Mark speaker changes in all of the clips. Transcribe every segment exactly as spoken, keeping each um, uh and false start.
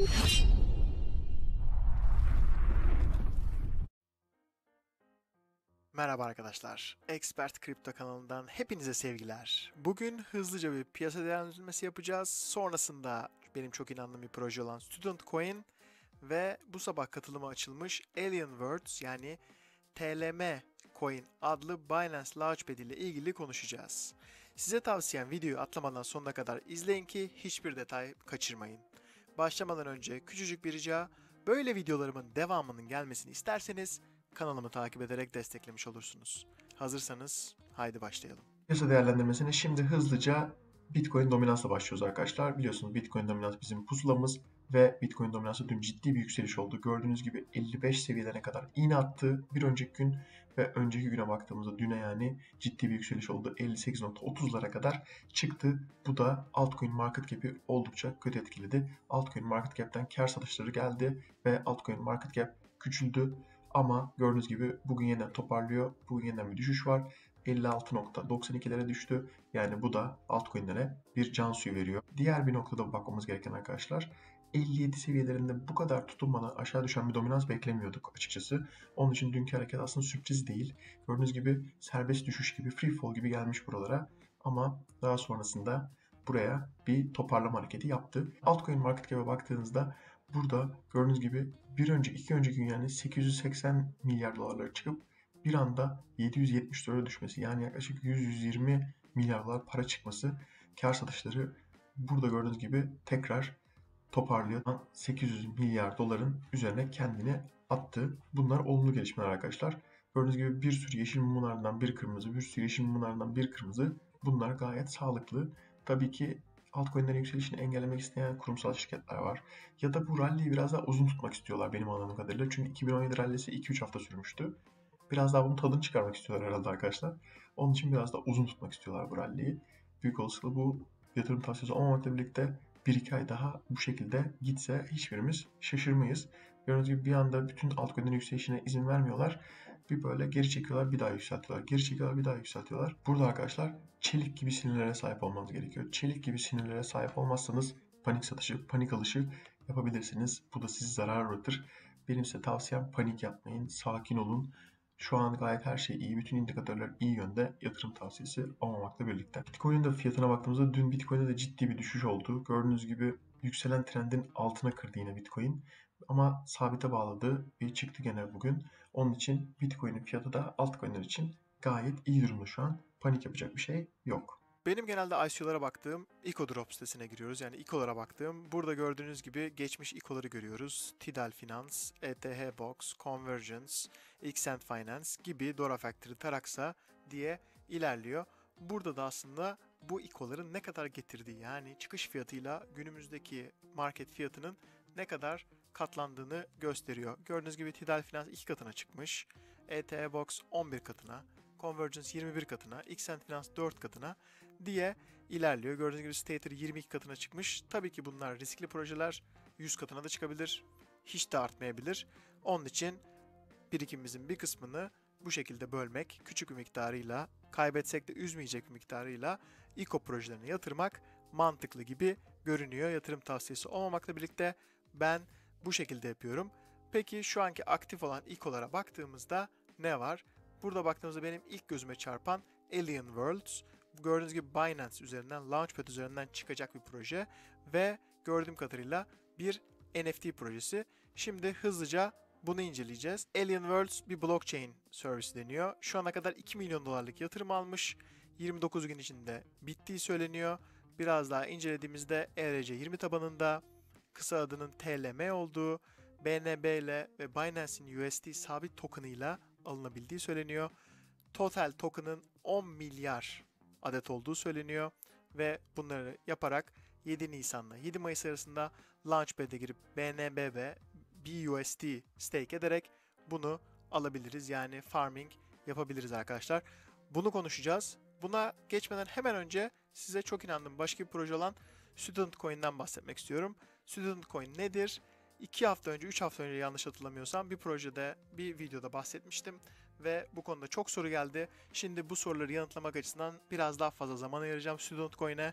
Speaker 1: Merhaba arkadaşlar, Expert Kripto kanalından hepinize sevgiler. Bugün hızlıca bir piyasa değerlendirmesi yapacağız. Sonrasında benim çok inandığım bir proje olan Student Coin ve bu sabah katılıma açılmış Alien Words yani T L M Coin adlı Binance Launchpad ile ilgili konuşacağız. Size tavsiyem videoyu atlamadan sonuna kadar izleyin ki hiçbir detay kaçırmayın. Başlamadan önce küçücük bir rica, böyle videolarımın devamının gelmesini isterseniz kanalımı takip ederek desteklemiş olursunuz. Hazırsanız haydi başlayalım.
Speaker 2: Piyasa değerlendirmesine şimdi hızlıca Bitcoin dominansla başlıyoruz arkadaşlar. Biliyorsunuz Bitcoin dominans bizim pusulamız ve Bitcoin dominansı dün ciddi bir yükseliş oldu. Gördüğünüz gibi elli beş seviyelerine kadar iğne attı. Bir önceki gün ve önceki güne baktığımızda düne yani ciddi bir yükseliş oldu. elli sekiz nokta otuzlara kadar çıktı. Bu da altcoin market cap'i oldukça kötü etkiledi. Altcoin market cap'ten kar satışları geldi ve altcoin market cap küçüldü. Ama gördüğünüz gibi bugün yeniden toparlıyor. Bugün yeniden bir düşüş var. elli altı nokta doksan ikilere düştü. Yani bu da altcoin'lere bir can suyu veriyor. Diğer bir noktada bakmamız gereken arkadaşlar, elli yedi seviyelerinde bu kadar tutunmadan aşağı düşen bir dominans beklemiyorduk açıkçası. Onun için dünkü hareket aslında sürpriz değil. Gördüğünüz gibi serbest düşüş gibi, free fall gibi gelmiş buralara. Ama daha sonrasında buraya bir toparlama hareketi yaptı. Altcoin market cap'e baktığınızda burada gördüğünüz gibi bir önceki, iki önceki gün yani sekiz yüz seksen milyar dolarlara çıkıp bir anda yedi yüz yetmiş dolara düşmesi, yani yaklaşık yüz yüz yirmi milyar dolar para çıkması, kar satışları burada gördüğünüz gibi tekrar toparlıyor. sekiz yüz milyar doların üzerine kendini attı. Bunlar olumlu gelişmeler arkadaşlar. Gördüğünüz gibi bir sürü yeşil mumlardan bir kırmızı, bir sürü yeşil mumlardan bir kırmızı. Bunlar gayet sağlıklı. Tabii ki altcoin'lerin yükselişini engellemek isteyen kurumsal şirketler var. Ya da bu rally'yi biraz daha uzun tutmak istiyorlar benim anladığım kadarıyla. Çünkü iki bin on yedi rally'si iki üç hafta sürmüştü. Biraz daha bunun tadını çıkarmak istiyorlar herhalde arkadaşlar. Onun için biraz daha uzun tutmak istiyorlar bu rally'yi. Büyük olasılıkla bu yatırım tavsiyesi olmamakla birlikte bir iki ay daha bu şekilde gitse hiçbirimiz şaşırmayız. Gördüğünüz gibi bir anda bütün altcoin'lerin yükselişine izin vermiyorlar. Bir böyle geri çekiyorlar, bir daha yükseltiyorlar. Geri çekiyorlar, bir daha yükseltiyorlar. Burada arkadaşlar çelik gibi sinirlere sahip olmanız gerekiyor. Çelik gibi sinirlere sahip olmazsanız panik satışı, panik alışı yapabilirsiniz. Bu da sizi zarar uğratır. Benim size tavsiyem panik yapmayın, sakin olun. Şu an gayet her şey iyi. Bütün indikatörler iyi yönde. Yatırım tavsiyesi olmamakla birlikte. Bitcoin'in de fiyatına baktığımızda dün Bitcoin'de de ciddi bir düşüş oldu. Gördüğünüz gibi yükselen trendin altına kırdı yine Bitcoin. Ama sabite bağladı ve çıktı gene bugün. Onun için Bitcoin'in fiyatı da altcoin'ler için gayet iyi durumda şu an. Panik yapacak bir şey yok.
Speaker 1: Benim genelde I C O'lara baktığım EcoDrop sitesine giriyoruz. Yani E C O'lara baktığım. Burada gördüğünüz gibi geçmiş E C O'ları görüyoruz. Tidal Finance, E T H Box, Convergence, Xcent Finance gibi, Dora Factory, Taraxa diye ilerliyor. Burada da aslında bu E C O'ların ne kadar getirdiği, yani çıkış fiyatıyla günümüzdeki market fiyatının ne kadar katlandığını gösteriyor. Gördüğünüz gibi Tidal Finance iki katına çıkmış. E T H Box on bir katına, Convergence yirmi bir katına, Xcent Finance dört katına diye ilerliyor. Gördüğünüz gibi Stater yirmi iki katına çıkmış. Tabii ki bunlar riskli projeler. yüz katına da çıkabilir. Hiç de artmayabilir. Onun için birikimimizin bir kısmını bu şekilde bölmek, küçük bir miktarıyla, kaybetsek de üzmeyecek bir miktarıyla E C O projelerine yatırmak mantıklı gibi görünüyor. Yatırım tavsiyesi olmamakla birlikte ben bu şekilde yapıyorum. Peki şu anki aktif olan E C O'lara baktığımızda ne var? Burada baktığımızda benim ilk gözüme çarpan Alien Worlds. Gördüğünüz gibi Binance üzerinden, Launchpad üzerinden çıkacak bir proje ve gördüğüm kadarıyla bir N F T projesi. Şimdi hızlıca bunu inceleyeceğiz. Alien Worlds bir blockchain servisi deniyor. Şu ana kadar iki milyon dolarlık yatırım almış. yirmi dokuz gün içinde bittiği söyleniyor. Biraz daha incelediğimizde E R C yirmi tabanında, kısa adının T L M olduğu, B N B ile ve Binance'in U S D sabit token'ıyla alınabildiği söyleniyor. Total token'ın on milyar adet olduğu söyleniyor ve bunları yaparak yedi Nisan'la yedi Mayıs arasında Launchpad'e girip B N B ve B U S D stake ederek bunu alabiliriz. Yani farming yapabiliriz arkadaşlar. Bunu konuşacağız. Buna geçmeden hemen önce size çok inandığım başka bir proje olan Student Coin'den bahsetmek istiyorum. Student Coin nedir? iki hafta önce, üç hafta önce yanlış hatırlamıyorsam bir projede, bir videoda bahsetmiştim ve bu konuda çok soru geldi. Şimdi bu soruları yanıtlamak açısından biraz daha fazla zaman ayıracağım Student Coin'e.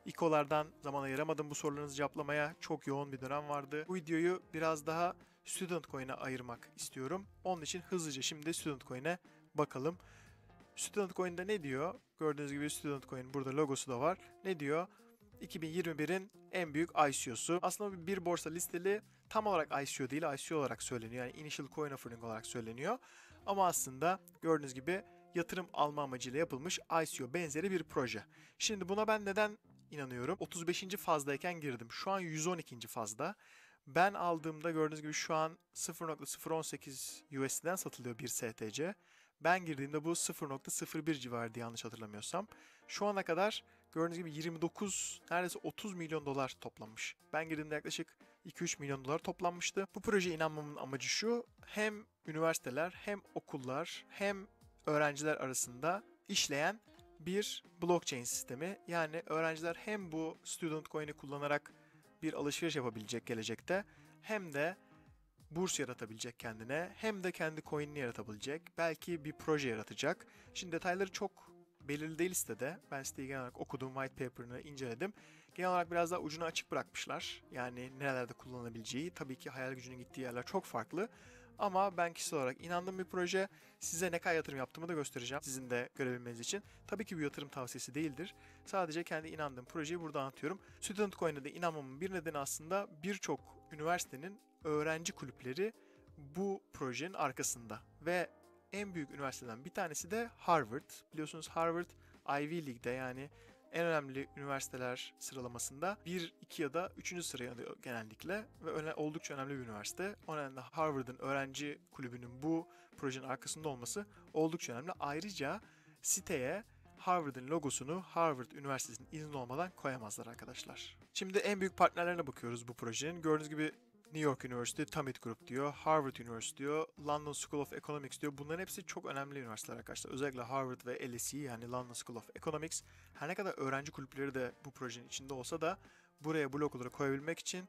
Speaker 1: İ K O'lardan zaman ayıramadım bu sorularınızı cevaplamaya. Çok yoğun bir dönem vardı. Bu videoyu biraz daha Student Coin'e ayırmak istiyorum. Onun için hızlıca şimdi Student Coin'e bakalım. Student Coin'de ne diyor? Gördüğünüz gibi Student Coin burada logosu da var. Ne diyor? iki bin yirmi birin en büyük I C O'su. Aslında bir borsa listeli tam olarak I C O değil, I C O olarak söyleniyor. Yani Initial Coin Offering olarak söyleniyor. Ama aslında gördüğünüz gibi yatırım alma amacıyla yapılmış I C O benzeri bir proje. Şimdi buna ben neden inanıyorum? otuz beşinci fazdayken girdim. Şu an yüz on ikinci fazda. Ben aldığımda gördüğünüz gibi şu an sıfır nokta sıfır on sekiz U S D'den satılıyor bir S T C. Ben girdiğimde bu sıfır nokta sıfır bir civarıydı yanlış hatırlamıyorsam. Şu ana kadar gördüğünüz gibi yirmi dokuz, neredeyse otuz milyon dolar toplanmış. Ben girdiğimde yaklaşık iki üç milyon dolar toplanmıştı. Bu projeye inanmamın amacı şu: hem üniversiteler, hem okullar, hem öğrenciler arasında işleyen bir blockchain sistemi. Yani öğrenciler hem bu Student Coin'i kullanarak bir alışveriş yapabilecek gelecekte, hem de burs yaratabilecek kendine, hem de kendi coin'ini yaratabilecek. Belki bir proje yaratacak. Şimdi detayları çok belirli değil sitede. Ben siteyi genel olarak okudum, white paper'ını inceledim. Genel olarak biraz daha ucunu açık bırakmışlar. Yani nerelerde kullanılabileceği. Tabii ki hayal gücünün gittiği yerler çok farklı. Ama ben kişisel olarak inandığım bir proje. Size ne kadar yatırım yaptığımı da göstereceğim. Sizin de görebilmeniz için. Tabii ki bir yatırım tavsiyesi değildir. Sadece kendi inandığım projeyi burada anlatıyorum. Student Coin'e de inanmamın bir nedeni aslında birçok üniversitenin öğrenci kulüpleri bu projenin arkasında. Ve en büyük üniversiteden bir tanesi de Harvard. Biliyorsunuz Harvard Ivy League'de, yani en önemli üniversiteler sıralamasında bir, iki ya da üçüncü sıraya alıyor genellikle ve öne, oldukça önemli bir üniversite. O nedenle Harvard'ın öğrenci kulübünün bu projenin arkasında olması oldukça önemli. Ayrıca siteye Harvard'ın logosunu Harvard Üniversitesi'nin izni olmadan koyamazlar arkadaşlar. Şimdi en büyük partnerlerine bakıyoruz bu projenin. Gördüğünüz gibi New York University, Summit Group diyor, Harvard University diyor, London School of Economics diyor. Bunların hepsi çok önemli üniversiteler arkadaşlar. Özellikle Harvard ve L S E, yani London School of Economics. Her ne kadar öğrenci kulüpleri de bu projenin içinde olsa da buraya bu logoları koyabilmek için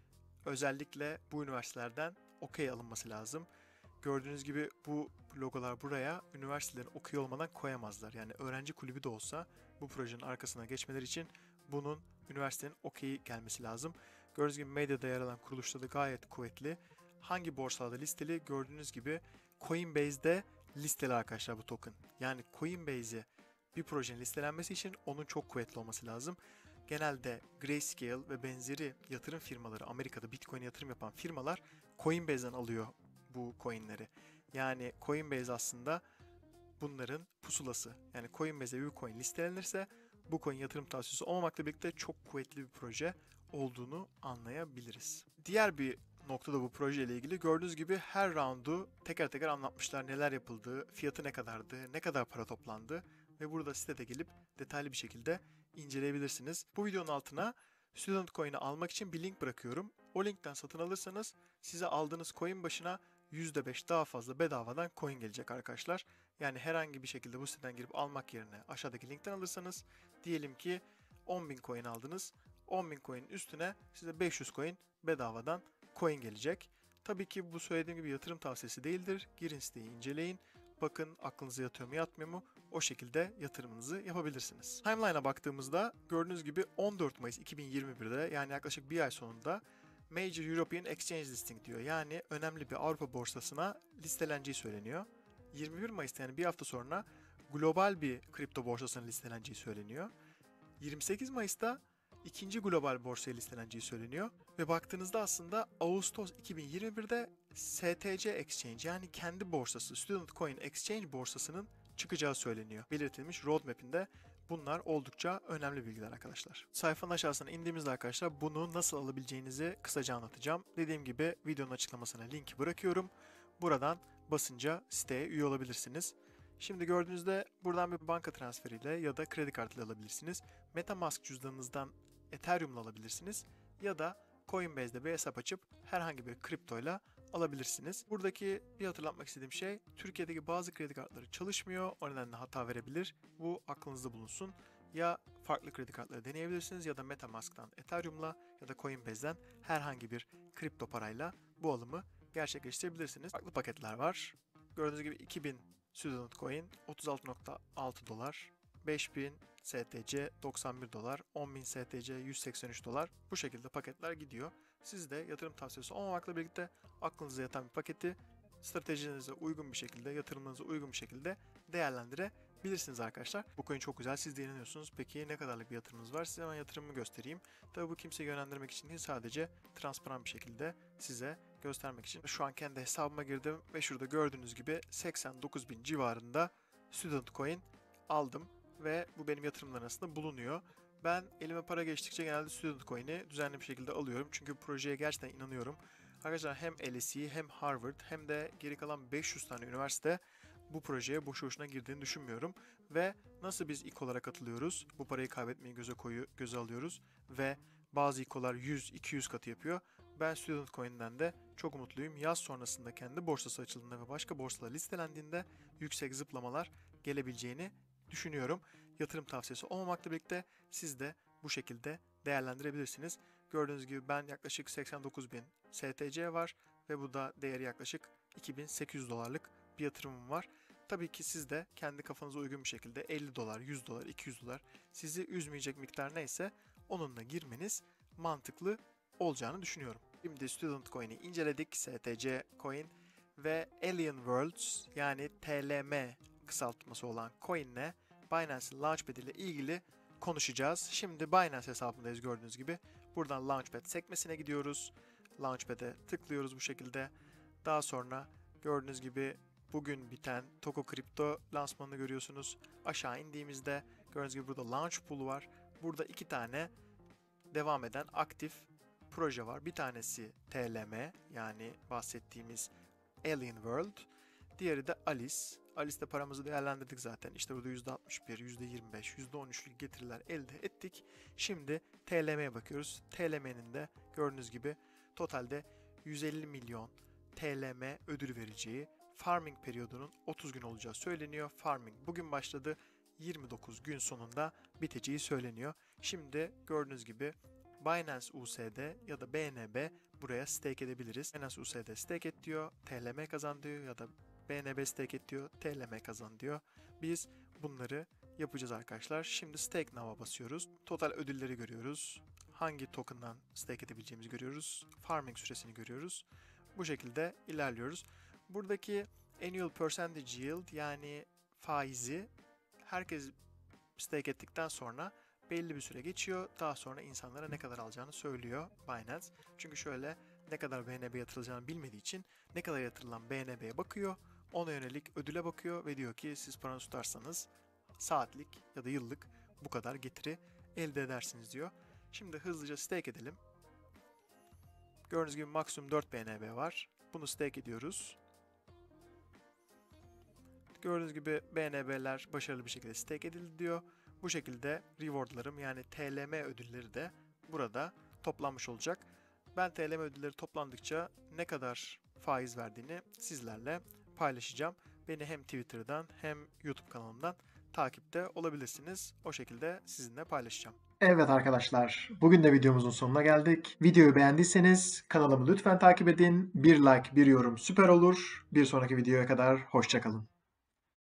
Speaker 1: özellikle bu üniversitelerden okey alınması lazım. Gördüğünüz gibi bu logolar buraya üniversitelerin okey olmadan koyamazlar. Yani öğrenci kulübü de olsa bu projenin arkasına geçmeleri için bunun üniversitenin okeyi gelmesi lazım. Gördüğünüz gibi medyada yer alan kuruluşta da gayet kuvvetli. Hangi borsalarda listeli? Gördüğünüz gibi Coinbase'de listeli arkadaşlar bu token. Yani Coinbase'e bir projenin listelenmesi için onun çok kuvvetli olması lazım. Genelde Grayscale ve benzeri yatırım firmaları, Amerika'da Bitcoin yatırım yapan firmalar Coinbase'den alıyor bu coinleri. Yani Coinbase aslında bunların pusulası. Yani Coinbase'e bir coin listelenirse bu coin yatırım tavsiyesi olmamakla birlikte çok kuvvetli bir proje olduğunu anlayabiliriz. Diğer bir nokta da bu proje ile ilgili. Gördüğünüz gibi her roundu teker teker anlatmışlar. Neler yapıldı, fiyatı ne kadardı, ne kadar para toplandı ve burada sitede gelip detaylı bir şekilde inceleyebilirsiniz. Bu videonun altına Student Coin'i almak için bir link bırakıyorum. O linkten satın alırsanız size aldığınız coin başına yüzde beş daha fazla bedavadan coin gelecek arkadaşlar. Yani herhangi bir şekilde bu siteden girip almak yerine aşağıdaki linkten alırsanız, diyelim ki on bin coin aldınız. on bin coin'in üstüne size beş yüz coin bedavadan coin gelecek. Tabii ki bu söylediğim gibi yatırım tavsiyesi değildir. Girin siteyi inceleyin. Bakın aklınıza yatıyor mu yatmıyor mu? O şekilde yatırımınızı yapabilirsiniz. Timeline'a baktığımızda gördüğünüz gibi on dört Mayıs iki bin yirmi birde, yani yaklaşık bir ay sonunda Major European Exchange Listing diyor. Yani önemli bir Avrupa borsasına listeleneceği söyleniyor. yirmi bir Mayıs'ta, yani bir hafta sonra global bir kripto borsasına listeleneceği söyleniyor. yirmi sekiz Mayıs'ta ikinci global borsaya listeleneceği söyleniyor. Ve baktığınızda aslında Ağustos iki bin yirmi birde S T C Exchange, yani kendi borsası, Student Coin Exchange borsasının çıkacağı söyleniyor. Belirtilmiş roadmap'inde bunlar oldukça önemli bilgiler arkadaşlar. Sayfanın aşağısına indiğimizde arkadaşlar bunu nasıl alabileceğinizi kısaca anlatacağım. Dediğim gibi videonun açıklamasına linki bırakıyorum. Buradan basınca siteye üye olabilirsiniz. Şimdi gördüğünüzde buradan bir banka transferiyle ya da kredi kartıyla alabilirsiniz. MetaMask cüzdanınızdan Ethereum'la alabilirsiniz. Ya da Coinbase'de bir hesap açıp herhangi bir kriptoyla alabilirsiniz. Buradaki bir hatırlatmak istediğim şey, Türkiye'deki bazı kredi kartları çalışmıyor. O nedenle hata verebilir. Bu aklınızda bulunsun. Ya farklı kredi kartları deneyebilirsiniz ya da MetaMask'tan Ethereum'la ya da Coinbase'den herhangi bir kripto parayla bu alımı gerçekleştirebilirsiniz. Farklı paketler var. Gördüğünüz gibi iki bin Student Coin otuz altı nokta altı dolar. beş bin S T C doksan bir dolar, on bin S T C yüz seksen üç dolar. Bu şekilde paketler gidiyor. Siz de yatırım tavsiyesi olmamakla birlikte aklınıza yatan bir paketi stratejinize uygun bir şekilde, yatırımınıza uygun bir şekilde değerlendirebilirsiniz arkadaşlar. Bu coin çok güzel. Siz de inanıyorsunuz. Peki ne kadarlık bir yatırımınız var? Size hemen yatırımımı göstereyim. Tabii bu kimseyi yönlendirmek için değil, sadece transparan bir şekilde size göstermek için. Şu an kendi hesabıma girdim ve şurada gördüğünüz gibi seksen dokuz bin civarında Student Coin aldım ve bu benim yatırımlar arasında bulunuyor. Ben elime para geçtikçe genelde Student Coin'i düzenli bir şekilde alıyorum. Çünkü projeye gerçekten inanıyorum. Arkadaşlar hem L S E hem Harvard hem de geri kalan beş yüz tane üniversite bu projeye boşu boşuna girdiğini düşünmüyorum. Ve nasıl biz ilk olarak katılıyoruz? Bu parayı kaybetmeyi göze koyu, göze alıyoruz ve bazı İKO'lar yüz iki yüz katı yapıyor. Ben Student Coin'den de çok umutluyum. Yaz sonrasında kendi borsası açıldığında ve başka borsalar listelendiğinde yüksek zıplamalar gelebileceğini düşünüyorum. Yatırım tavsiyesi olmamakla birlikte siz de bu şekilde değerlendirebilirsiniz. Gördüğünüz gibi ben yaklaşık seksen dokuz bin S T C var ve bu da değeri yaklaşık iki bin sekiz yüz dolarlık bir yatırımım var. Tabii ki siz de kendi kafanıza uygun bir şekilde elli dolar, yüz dolar, iki yüz dolar sizi üzmeyecek miktar neyse onunla girmeniz mantıklı olacağını düşünüyorum. Şimdi Student Coin'i inceledik, S T C Coin ve Alien Worlds yani T L M kısaltması olan coin'le Binance'in Launchpad ile ilgili konuşacağız. Şimdi Binance hesabındayız gördüğünüz gibi. Buradan Launchpad sekmesine gidiyoruz. Launchpad'e tıklıyoruz bu şekilde. Daha sonra gördüğünüz gibi bugün biten Toko Crypto lansmanını görüyorsunuz. Aşağı indiğimizde gördüğünüz gibi burada Launch Pool var. Burada iki tane devam eden aktif proje var. Bir tanesi T L M yani bahsettiğimiz Alien World. Diğeri de Alice. Alice'de paramızı değerlendirdik zaten. İşte burada yüzde altmış bir, yüzde yirmi beş, yüzde on üçlük getiriler elde ettik. Şimdi T L M'ye bakıyoruz. T L M'nin de gördüğünüz gibi totalde yüz elli milyon T L M ödül vereceği, farming periyodunun otuz gün olacağı söyleniyor. Farming bugün başladı. yirmi dokuz gün sonunda biteceği söyleniyor. Şimdi gördüğünüz gibi Binance U S D ya da B N B buraya stake edebiliriz. Binance U S D stake et diyor, T L M kazan diyor ya da B N B stake et diyor, T L M kazan diyor. Biz bunları yapacağız arkadaşlar. Şimdi stake now'a basıyoruz. Total ödülleri görüyoruz. Hangi token'dan stake edebileceğimizi görüyoruz. Farming süresini görüyoruz. Bu şekilde ilerliyoruz. Buradaki annual percentage yield yani faizi herkes stake ettikten sonra belli bir süre geçiyor. Daha sonra insanlara ne kadar alacağını söylüyor Binance. Çünkü şöyle ne kadar B N B yatırılacağını bilmediği için ne kadar yatırılan B N B'ye bakıyor. Ona yönelik ödüle bakıyor ve diyor ki siz paranızı tutarsanız saatlik ya da yıllık bu kadar getiri elde edersiniz diyor. Şimdi hızlıca stake edelim. Gördüğünüz gibi maksimum dört B N B var. Bunu stake ediyoruz. Gördüğünüz gibi B N B'ler başarılı bir şekilde stake edildi diyor. Bu şekilde rewardlarım yani T L M ödülleri de burada toplanmış olacak. Ben T L M ödülleri toplandıkça ne kadar faiz verdiğini sizlerle paylaşacağım. Beni hem Twitter'dan hem YouTube kanalımdan takipte olabilirsiniz. O şekilde sizinle paylaşacağım.
Speaker 2: Evet arkadaşlar, bugün de videomuzun sonuna geldik. Videoyu beğendiyseniz kanalımı lütfen takip edin. Bir like, bir yorum süper olur. Bir sonraki videoya kadar hoşça kalın.